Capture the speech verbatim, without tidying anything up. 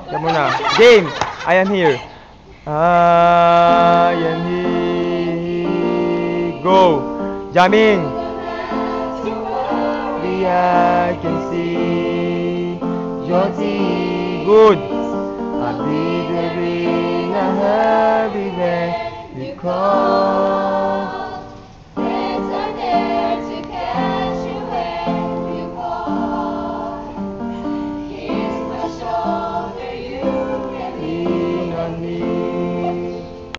Yamuna. Game. I am here. I am here. Go. Jamming. The I can see. Jyoti. Good. I'll be there in a hurry when you call.